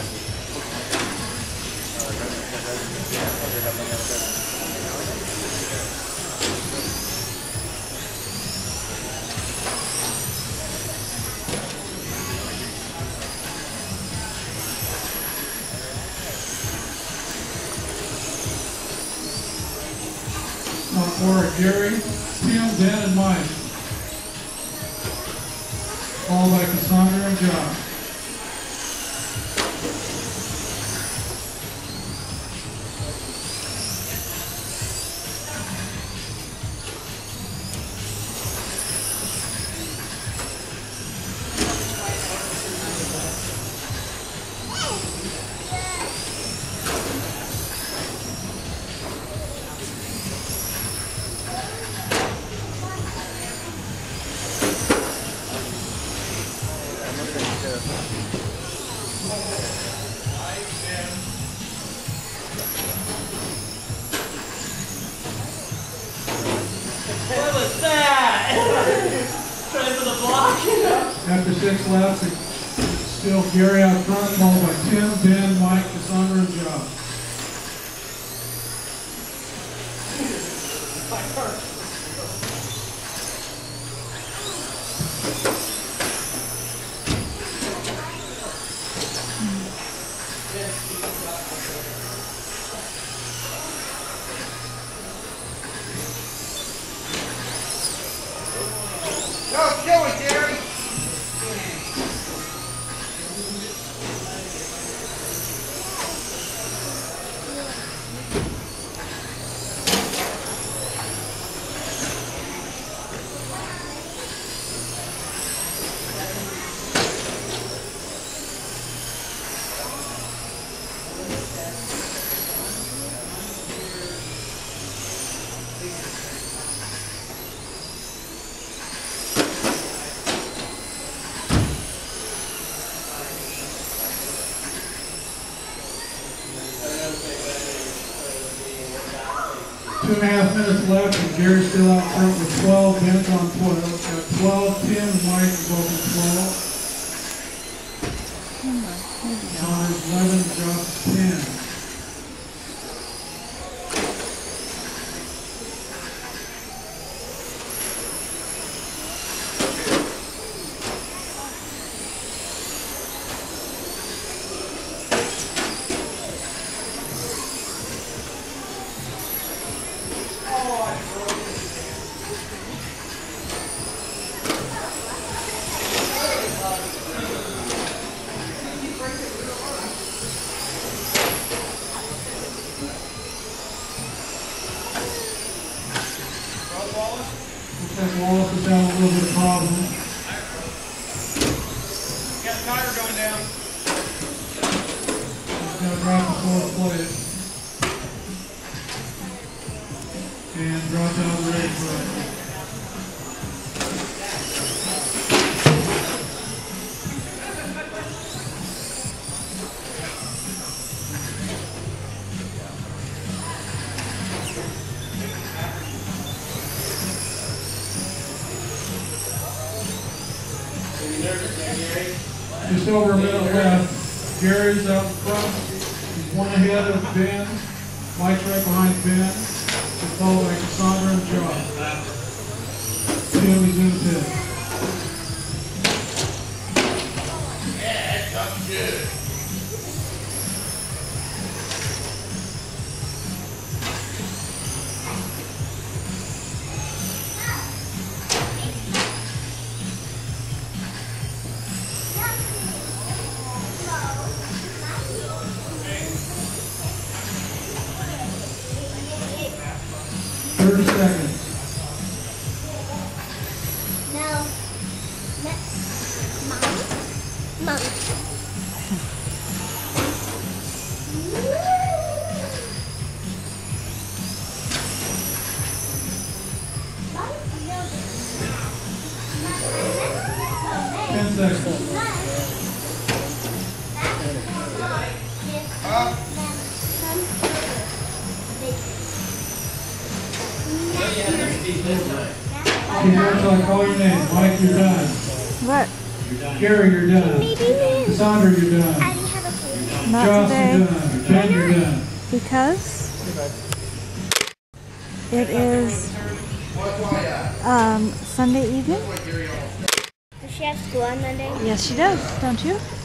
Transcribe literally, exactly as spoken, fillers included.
Up for Gary, Tim, Ben, and Mike. Followed by Cassandra and Josh. After six laps, it's still Gary out front, followed by Tim, Ben, Mike, Cassandra, and Josh. Go, kill it, Gary! Two and a half minutes left, and Gary's still out front with twelve. Ben's on twelve. Got twelve. Tim and Mike are both on twelve. Connor's eleven. Josh ten. Wallace is having a little bit of problem. Got a tire going down. He's going to drop the fourth plate. And drop down the race plate. Just over a minute left. Gary's out in front. He's one ahead of Ben. Mike's right behind Ben. He's followed by Cassandra and Josh. Tim is in the pit. Yeah, that comes good. thirty seconds. No. Mom. Mom. ten seconds. Huh? Okay, until I call your name. Mike, you're done. What? Gary, you're done. Maybe. Cassandra, you're done. I have a Not Josh, today. you're done. Jen, you're done. Because it is um, Sunday evening. Does she have school on Monday? Yes, she does, don't you?